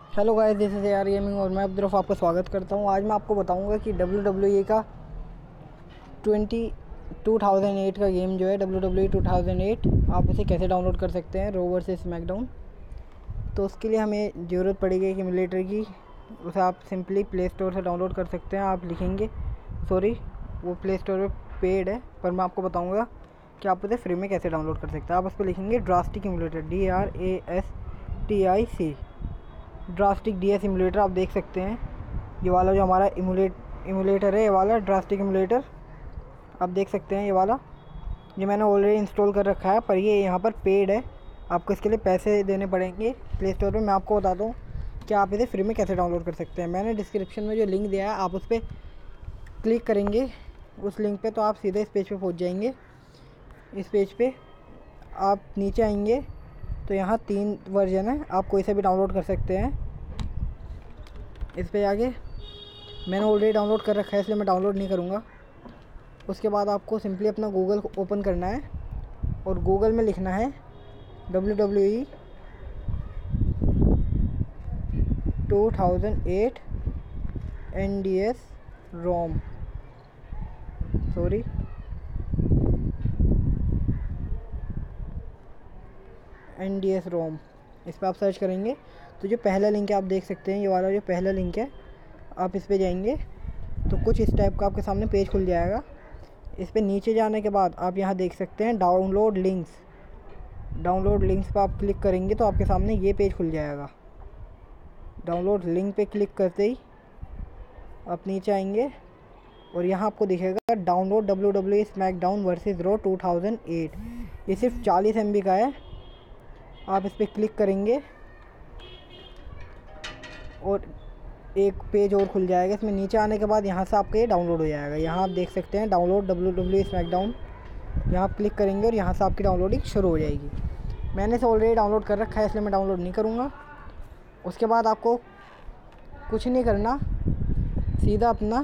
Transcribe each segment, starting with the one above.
Hello guys, this is AR gaming और मैं अब आपका स्वागत करता हूं। आज मैं आपको बताऊंगा कि WWE का 2008 का गेम जो है WWE 2008 आप उसे कैसे डाउनलोड कर सकते हैं, रो वर्सेस स्मैकडाउन। तो उसके लिए हमें ज़रूरत पड़ेगी एक एमुलेटर की। उसे आप सिंपली प्ले स्टोर से डाउनलोड कर सकते हैं। आप लिखेंगे वो प्ले स्टोर पर पेड है, पर मैं आपको बताऊँगा कि आप उसे फ्री में कैसे डाउनलोड कर सकते हैं। आप उस पर लिखेंगे drastic emulator, DRASTIC drastic DS emulator. आप देख सकते हैं ये वाला जो हमारा एमुलेटर है, ये वाला ड्रास्टिक एमुलेटर आप देख सकते हैं। ये मैंने ऑलरेडी इंस्टॉल कर रखा है, पर ये यहाँ पर पेड है। आपको इसके लिए पैसे देने पड़ेंगे प्ले स्टोर पे। मैं आपको बता दूँ कि आप इसे फ्री में कैसे डाउनलोड कर सकते हैं। मैंने डिस्क्रिप्शन में जो लिंक दिया है, आप उस पर क्लिक करेंगे उस लिंक पे, तो आप सीधे इस पेज पे पहुँच जाएंगे। इस पेज पे आप नीचे आएंगे तो यहाँ 3 वर्जन है, आप कोई से भी डाउनलोड कर सकते हैं। इस पे आगे मैंने ऑलरेडी डाउनलोड कर रखा है, इसलिए मैं डाउनलोड नहीं करूँगा। उसके बाद आपको सिंपली अपना गूगल ओपन करना है और गूगल में लिखना है WWE 2008 NDS ROM NDS ROM। इस पर आप सर्च करेंगे तो जो पहला लिंक है आप देख सकते हैं, ये वाला जो पहला लिंक है, आप इस पे जाएंगे तो कुछ इस टाइप का आपके सामने पेज खुल जाएगा। इस पे नीचे जाने के बाद आप यहाँ देख सकते हैं डाउनलोड लिंक्स पर आप क्लिक करेंगे तो आपके सामने ये पेज खुल जाएगा। डाउनलोड लिंक पे क्लिक करते ही आप नीचे आएंगे और यहाँ आपको दिखेगा download WWE SmackDown versus Raw 2008। ये सिर्फ 40 MB का है। आप इस पर क्लिक करेंगे और एक पेज और खुल जाएगा। इसमें नीचे आने के बाद यहाँ से आपका ये डाउनलोड हो जाएगा। यहाँ आप देख सकते हैं डाउनलोड WWE स्मैकडाउन, यहाँ आप क्लिक करेंगे और यहाँ से आपकी डाउनलोडिंग शुरू हो जाएगी। मैंने इसे ऑलरेडी डाउनलोड कर रखा है, इसलिए मैं डाउनलोड नहीं करूँगा। उसके बाद आपको कुछ नहीं करना, सीधा अपना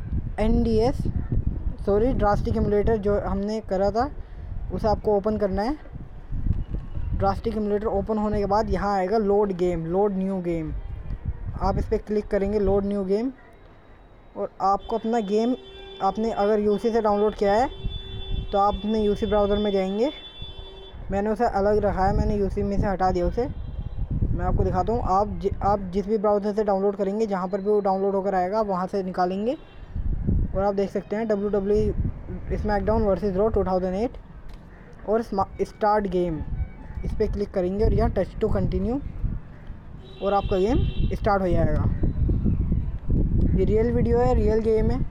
ड्रास्टिक एमुलेटर जो हमने करा था उसे आपको ओपन करना है। ड्रास्टिक एमुलेटर ओपन होने के बाद यहाँ आएगा लोड न्यू गेम। आप इस पर क्लिक करेंगे लोड न्यू गेम, और आपको अपना गेम, आपने अगर यूसी से डाउनलोड किया है तो आप अपने यूसी ब्राउज़र में जाएंगे। मैंने उसे अलग रखा है, मैंने यूसी में से हटा दिया उसे। मैं आपको दिखाता हूँ। आप जिस भी ब्राउज़र से डाउनलोड करेंगे, जहाँ पर भी वो डाउनलोड होकर आएगा, आप वहाँ से निकालेंगे और आप देख सकते हैं WWE स्मैकडाउन वर्सेस रो 2008 और स्टार्ट गेम। इस पर क्लिक करेंगे और यहाँ टच टू कंटिन्यू और आपका गेम स्टार्ट हो जाएगा। ये रियल वीडियो है, रियल गेम है।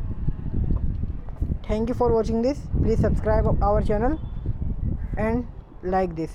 Thank you for watching this. Please subscribe our channel and like this.